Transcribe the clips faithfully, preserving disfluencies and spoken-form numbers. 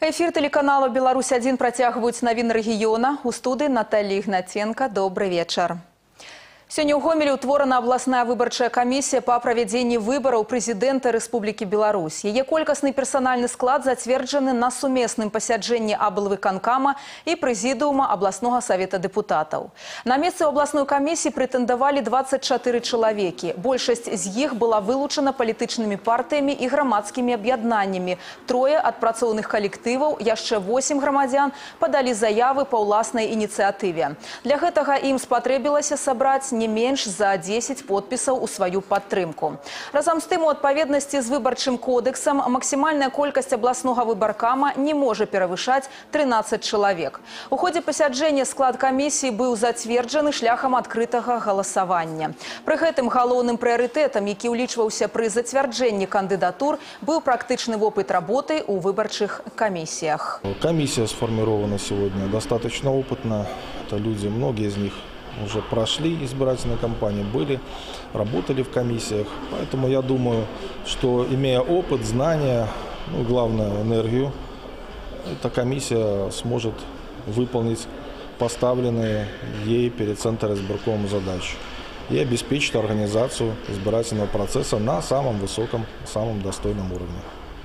Эфир телеканала «Беларусь один» протягивают новин региона. У студии Наталья Игнатенко. Добрый вечер. Сегодня у Гомелі утворена областная выборчая комиссия по проведению выборов президента Республики Беларусь. Ее колькостный персональный склад затверджены на суместном посяджении облвыканкама и президиума областного совета депутатов. На место областной комиссии претендовали двадцать четыре человека. Большесть из них была вылучена политичными партиями и громадскими объединениями. Трое от працовных коллективов, еще восемь громадян подали заявы по властной инициативе. Для этого им спотребилось собрать не менш за десять подписаў у свою падтрымку. Разам з тым, у адпаведнасці з выбарчым кодексам максімальная колькасць абласнога выбаркама не можа перавышаць тринадцать чалавек. У ходзе пасяджэння склад камісіі быў зацверджаны шляхам адкрытага галасавання. Пры гэтым галоўным прыярытэтам, які ўлічваўся пры зацвярджэнні кандыдатур, быў практычны вопыт работы ў выбарчых камісіях. Комиссия сформирована сегодня достаточно опытно. Это люди, многие из них уже прошли избирательную кампанию, были, работали в комиссиях. Поэтому я думаю, что имея опыт, знания, ну, главное энергию, эта комиссия сможет выполнить поставленные ей перед Центром избиркомом задачи и обеспечить организацию избирательного процесса на самом высоком, самом достойном уровне.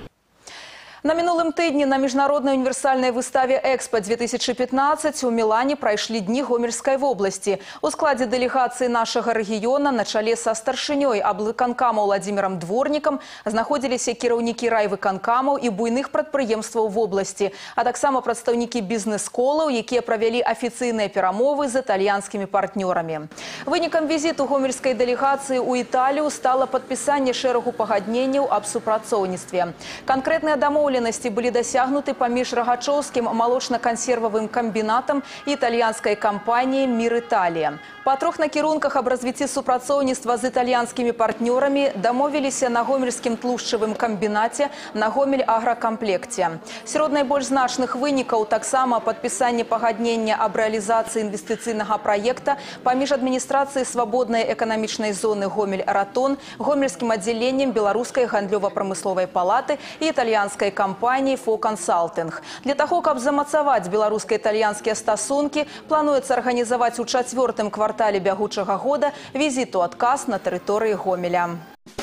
На мінулым тыдні на міжнароднай універсальнай выставе «Экспо две тысячи пятнадцать» у Мілане прайшлі дні Гомельскай вобласці. У складзе дэлегацыі нашага рэгіёна на чале са старшынёй аблвыканкама Владимиром Дворником знаходзіліся кіраўнікі райвыканкамаў і буйных прадпрыемстваў вобласці, а таксама прадстаўнікі бізнес-колаў, якія правялі афіцыйныя перамовы з італьянскімі партнёрамі. Вынікам візіту гомельскай дэлегацыі ў Італію стала падпісанне шэрагу пагадненняў аб супрацоўніцтве. Канкрэтныя дамоўленасці были досягнуты паміж Рагачоўскім молочно-консервовым комбинатом и итальянской компанией «Мир Италия». По трех накірунках об развитии супрацоўніцтва с итальянскими партнерами домовились на Гомельскім тлушчавым комбинате на Гомель агрокомплекте. Сярод найбольш значных вынікаў таксама падпісанне пагаднення об реализации инвестиционного проекта паміж администрацией свободной экономичной зоны Гомель-Ратон, Гомельским отделением Белорусской гандлёва-промысловой палаты и итальянской компании «Фо Консалтинг». Для того, каб замацаваць беларуска-італьянскія стасункі, плануецца арганізаваць у чацвёртым квартале бягучага года візіт у адказ на тэрыторыі Гомеля.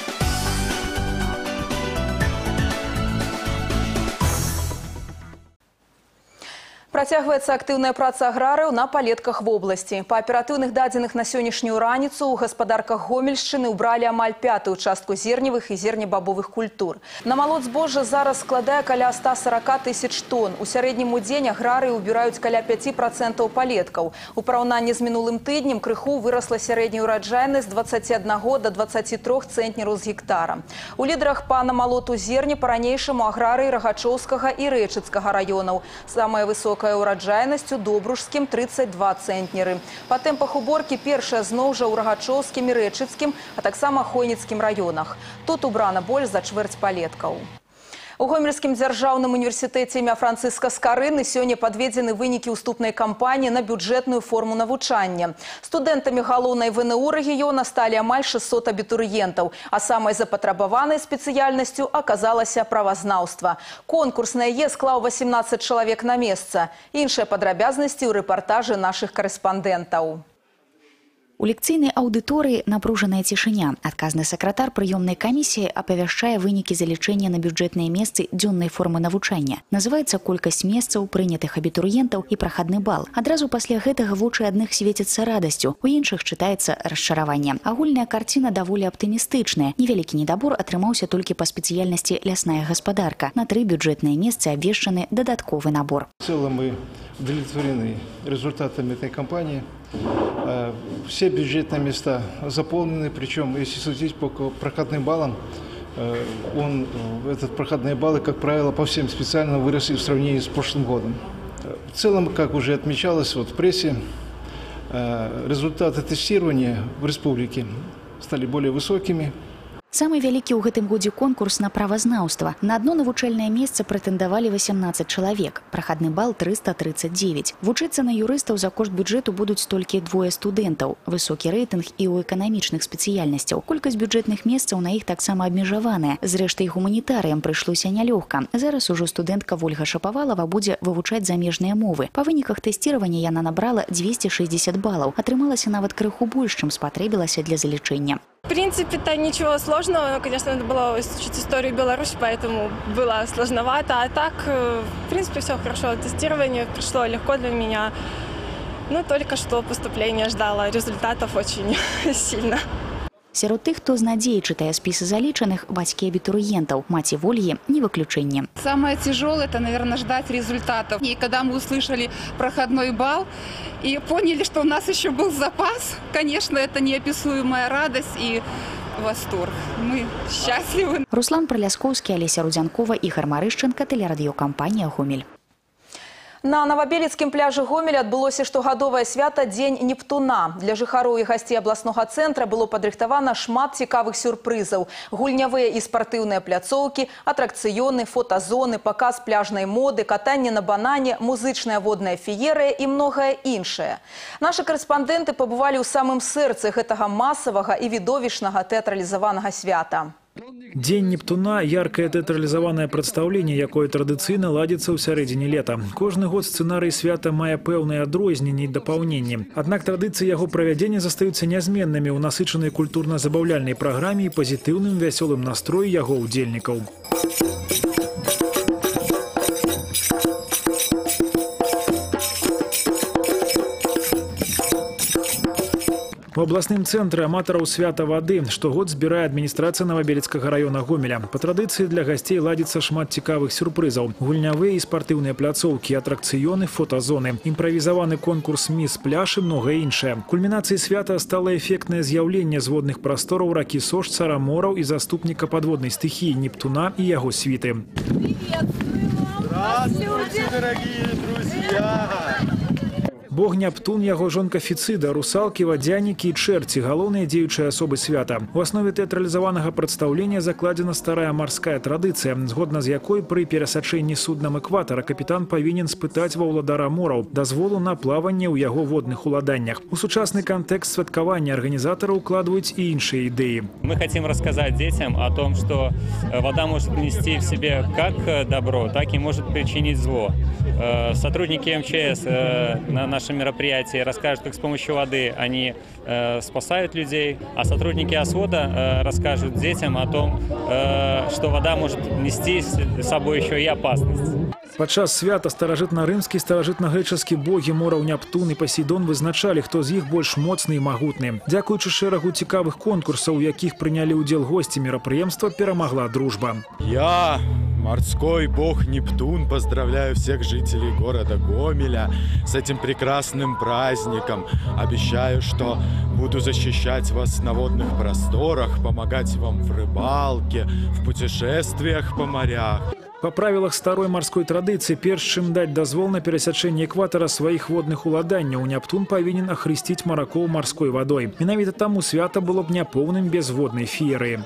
Працягваецца актыўная праца аграрыяў на палетках в области. По аператыўных дадзеных на сённяшнюю раніцу у гаспадарках Гомельшчыны ўбралі амаль пятую частку зерневых і зернебабовых культур. Намалот збожжа зараз складае каля ста сорока тысяч тонн. У сярэднім у дзень аграрыі ўбіраюць каля пяти процентаў палеткаў. У параўнанні з мінулым тыднем крыху вырасла сярэдняя ўраджайнасць з дваццаці аднаго до дваццаці трох цэнтнераў з гектара. У лідарах па намалоту зерня па-ранейшаму аграрыі Рагачоўскага і Рэчыцкага раёнаў. Самая высокая урожайнасць у Добружскім тридцать два цэнтнеры. Па тэмпах уборкі першая зноў жа ў Рагачоўскім і Рэчыцкім, а таксама Хойніцкім раёнах. Тут убрана больш за чвэрць палеткаў. У Гомельскім дзяржаўным універсітэце імя Францыска Скарыны сёння падведзены вынікі ўступнай кампаніі на бюджэтную форму навучання. Студэнтамі галоўнай ВНУ рэгіёна сталі амаль шестьсот абітурыентаў, а самай запатрабаванай спецыяльнасцю аказалася правазнаўства. Конкурс на яе склаў восемнадцать чалавек на месца. Іншыя падрабязнасці ў рэпартажы нашых карэспандэнтаў. У лекцыйнай аўдыторыі напружаная цішыня. Адказны сакратар прыёмнай камісіі апавяшчае вынікі залічэння на бюджэтныя месцы дзённай формы навучання. Называецца колькасць месцаў, прынятых абітурыентаў і прахадны бал. Адразу пасля гэтага вочы адных свецяцца радасцю, у іншых чытаецца расчараванне. Агульная карціна даволі аптымістычная. Невялікі недабор атрымаўся толькі па спецыяльнасці лясная гаспадарка. На тры бюджэтныя месцы абвешчаны дадатковы набор. В целом мы удовлетворены результатами этой кампании. Все бюджетные места заполнены, причем, если судить по проходным баллам, он, этот проходные баллы, как правило, по всем специально выросли в сравнении с прошлым годом. В целом, как уже отмечалось вот в прессе, результаты тестирования в республике стали более высокими. Самы вялікі ў гэтым годзе конкурс на правазнаўства. На одно навучальнае месца прэтэндавалі восемнадцать чалавек. Прахадны бал триста тридцать девять. Вучыцца на юрыстаў за кошт бюджэту будуць толькі двое студэнтаў. Высокі рэйтынг і ў эканамічных спецыяльнасцяў. Колькасць бюджэтных месцаў на іх таксама абмежаваная. Зрэшты, гуманітарыям прыйшлося нялёгка. Зараз ужо студэнтка Ольга Шапавалова будзе вывучаць замежныя мовы. Па выніках тэсціравання яна набрала двести шестьдесят балаў. Атрымалася нават крыху больш, чым спатрэбілася для залічэння. В принципе-то ничего сложного, но, конечно, надо было изучить историю Беларуси, поэтому было сложновато. А так, в принципе, все хорошо. Тестирование прошло легко для меня. Но только что поступление ждало результатов очень сильно. Сярод тых, хто з надзеяй чытае спісы залічаных, бацькі абітурыентаў. Маці Вольгі не выключэнне. Самое тяжелое – это, наверное, ждать результатов. И когда мы услышали проходной балл и поняли, что у нас еще был запас, конечно, это неописуемая радость и восторг. Мы счастливы. Руслан Проляскоўскі, Олеся Рудзянкова, Ігор Марышченко, тэлерадыёкампанія «Гомель». На Новабелецкім пляжы Гомеля адбылося штогадовае свята Дзень Нептуна. Для жыхароў і гасцей абласнога цэнтра было падрыхтавана шмат цікавых сюрпрызаў. Гульнявыя і спартыўныя пляцоўкі, атракцыёны, фотазоны, паказ пляжнай моды, катанне на банане, музычная водная феерыя і многае іншае. Нашы карэспандэнты пабывалі ў самым сэрцы гэтага масавага і відовішнага тэатралізаванага свята. День Нептуна – яркое театрализованное представление, якое традиционно ладится ў сярэдзіне лета. Кожны год сцэнарый свята мае пэўныя адрозненні і дапаўненні. Аднак традыцыі яго правядзення застаюцца нязменнымі ў насычанай культурна-забаўляльнай праграме і пазітыўным вясёлым настроі яго ўдзельнікаў. В областным центре аматараў свята вады штогод збірае адміністрацыя Новабелецкага района Гомеля. По традыцыі для гасцей ладзіцца шмат цікавых сюрпрызаў. Гульнявыя і спартыўныя пляцоўкі, атракцыёны, фотазоны, імправізаваны конкурс «Міс Пляж» і многае іншае. Кульмінацыяй свята стала эфектнае з'яўленне з водных прастораў ракі Сош, цара-мораў і заступніка падводнай стыхіі Нептуна і яго світы. Здравствуйте, дорогие друзья! Бог Нептун, яго жонка Фіцыда, русалкі, вадзянікі і чэрці – галоўныя дзеючыя асобы свята. У аснове тэатралізаванага прадстаўлення закладзена старая марская традыцыя, згодна з якой пры перасячэнні суднам экватара капітан павінен спытаць ва ўладара мораў дазволу на плаванне ў яго водных уладаннях. У сучасны кантэкст святкавання арганізатары укладваюць і іншыя ідэі. Мы хотим рассказать детям о том, что вода может нести в себе как добро, так и может причинить зло. Сотрудники эм че эс на нашем мероприятии расскажут, как с помощью воды они спасают людей, а сотрудники ОСВОДа расскажут детям о том, что вода может нести с собой еще и опасность. Падчас свята старажытна-рымскі, старажытна-грэчаскі богі мораў Нептун і Пасейдон вызначалі, хто з іх больш моцны і магутны. Дзякуючы шэрагу цікавых конкурсаў, у якіх прынялі ўдзел госці мерапрыемства, перамагла дружба. Я, морской бог Нептун, поздравляю всех жителей города Гомеля с этим прекрасным праздником. Обещаю, что буду защищать вас на водных просторах, помогать вам в рыбалке, в путешествиях по морях. По правилах старой морской традыцыі, перш чым даць дазвол на перасячэнне экватара сваіх водных уладанняў, Нептун павінен ахрысціць маракоў марской вадой. Менавіта таму свята было б няпоўным без воднай феерыі.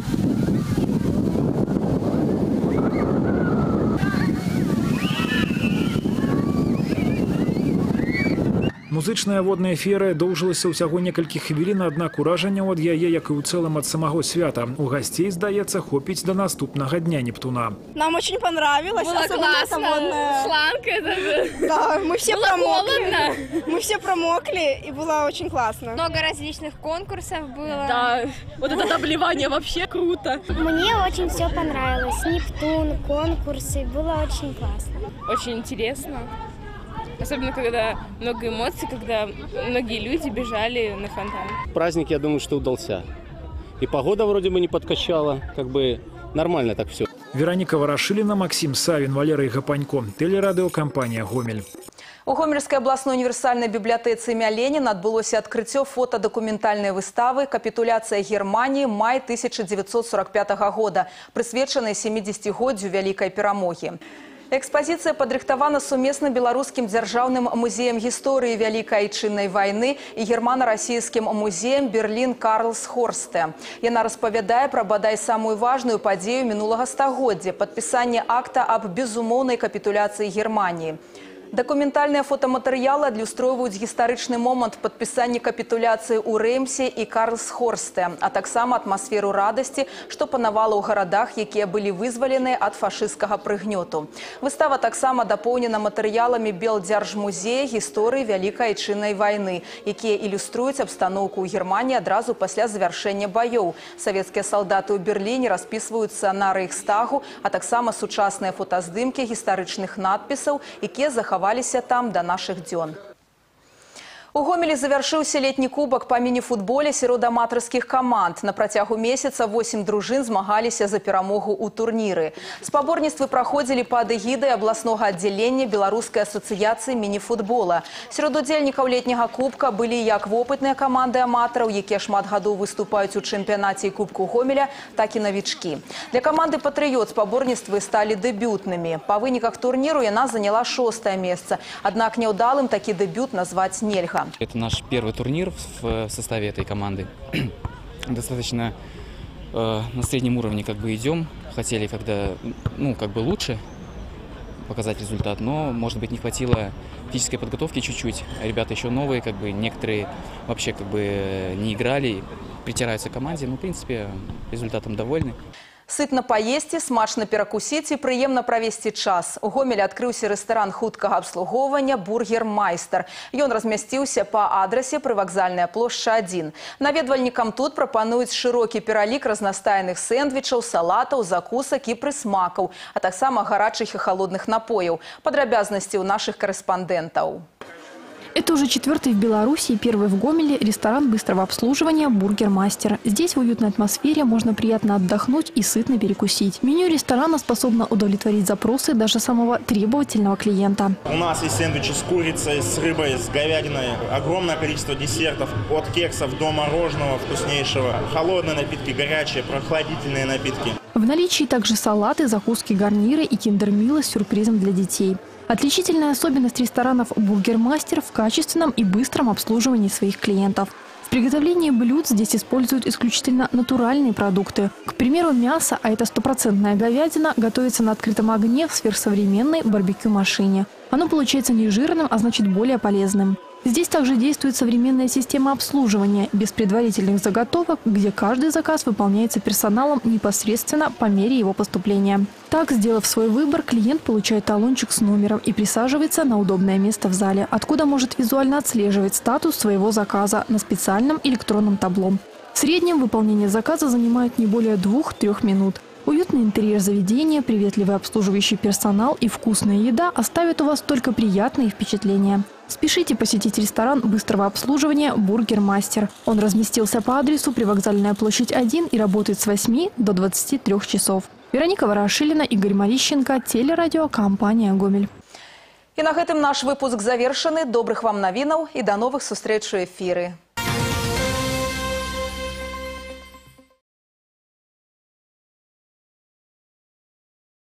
Музычная водная феерыя доўжылася ўсяго некалькі хвілін, аднак уражанняў ад яе, як і ў цэлым ад самого свята. У гасцей, здаецца, хопіць до наступнага дня Нептуна. Нам очень понравилось. Было классно. Шланг это же. Да, мы все было промокли. Холодно. Мы все промокли, и было очень классно. Много различных конкурсов было. Да, вот это обливание вообще круто. Мне очень все понравилось. Нептун, конкурсы, было очень классно. Очень интересно. Особенно, когда много эмоций, когда многие люди бежали на фонтан. Праздник, я думаю, что удался. И погода вроде бы не подкачала, как бы нормально так все. Вероника Ворошилина, Максим Савин, Валерий Гапанько. Телерадиокомпания «Гомель». У Гомельской областной универсальной библиотецы имя Ленина отбылося открытие фотодокументальной выставы «Капитуляция Германии. Май тысяча девятьсот сорок пятого года», присвеченной семидесятигоддзю Великой Перамоги. Экспозиция падрыхтавана сумесна белорусским державным музеем истории Великой Отечественной войны и германо-российским музеем Берлин-Карлсхорсте. Яна распавядае про бадай самую важную падзею минулого стагоддзя – подписание акта об безумоўнай капитуляции Германии. Документальные фотоматериалы адлюстроўваюць гістарычны момант падпісання капітуляцыі ў Реймсе і Карлсхорсте, а таксама атмасферу радасці, што панавала ў гарадах, якія былі вызвалены ад фашысцкага прыгнёту. Выстава таксама дапоўнена матэрыяламі Белдзяржмузея гісторыі Вялікай Отечественной войны, якія ілюструюць абстаноўку ў Германії адразу пасля завяршэння баёў. Савецкія салдаты ў Берліне распісваюцца на Рэйхстагу, а таксама сучасныя фотаздымкі гістарычных надпісаў, якія захаваліся там до наших дзён. У Гомелі завяршыўся летні кубак па міні-футболе сярод аматарскіх каманд. На працягу месяца восем дружын змагаліся за перамогу ў турніры. Спаборніцтвы праходзілі пад эгідай абласнога аддзялення Беларускай асацыяцыі міні-футбола. Сярод удзельнікаў летняга кубка былі як вопытныя каманды аматараў, якія шмат гадоў выступаюць у чэмпіянаце і кубку Гомеля, так і навічкі. Для каманды «Патрыёт» спаборніцтвы сталі дэбютнымі. Па выніках турніру яна заняла шостае месца. Аднак няўдалым такі дэбют назваць нельга. Это наш первый турнир в составе этой команды. Достаточно э, на среднем уровне как бы идем. Хотели когда, ну, как бы лучше показать результат, но, может быть, не хватило физической подготовки чуть-чуть. Ребята еще новые, как бы некоторые вообще как бы не играли, притираются к команде. Ну, в принципе, результатом довольны. Сытна паесці, смачна перакусіць і прыемна правесці час. У Гомелі адкрыўся рэстаран хуткага абслугоўвання «Бургер-майстер». Ён размясціўся па адрасе прывакзальная плошча адзін. Наведвальнікам тут прапануюць шырокі пералік разнастайных сэндвічаў, салатаў, закусак і прысмакаў, а таксама гарачых і халодных напояў. Падрабязнасці ў нашых корэспандэнтаў. Это уже четвертый в Беларуси и первый в Гомеле ресторан быстрого обслуживания «Бургер-мастер». Здесь в уютной атмосфере можно приятно отдохнуть и сытно перекусить. Меню ресторана способно удовлетворить запросы даже самого требовательного клиента. У нас есть сэндвичи с курицей, с рыбой, с говядиной. Огромное количество десертов. От кексов до мороженого вкуснейшего. Холодные напитки, горячие, прохладительные напитки. В наличии также салаты, закуски, гарниры и киндер-милы с сюрпризом для детей. Отличительная особенность ресторанов «Бургер-мастер» в качественном и быстром обслуживании своих клиентов. В приготовлении блюд здесь используют исключительно натуральные продукты. К примеру, мясо, а это стопроцентная говядина, готовится на открытом огне в сверхсовременной барбекю-машине. Оно получается не жирным, а значит более полезным. Здесь также действует современная система обслуживания, без предварительных заготовок, где каждый заказ выполняется персоналом непосредственно по мере его поступления. Так, сделав свой выбор, клиент получает талончик с номером и присаживается на удобное место в зале, откуда может визуально отслеживать статус своего заказа на специальном электронном табло. В среднем выполнение заказа занимает не более двух-трех минут. Уютный интерьер заведения, приветливый обслуживающий персонал и вкусная еда оставят у вас только приятные впечатления. Спешите посетить ресторан быстрого обслуживания «Бургер-мастер». Он разместился по адресу Привокзальная площадь один и работает с восьми до двадцати трёх часов. Вероника Ворошилина, Игорь Марищенко, телерадиокомпания «Гомель». И на гэтым наш выпуск завершаны. Добрых вам навінаў и до новых сустрэч у эфиры.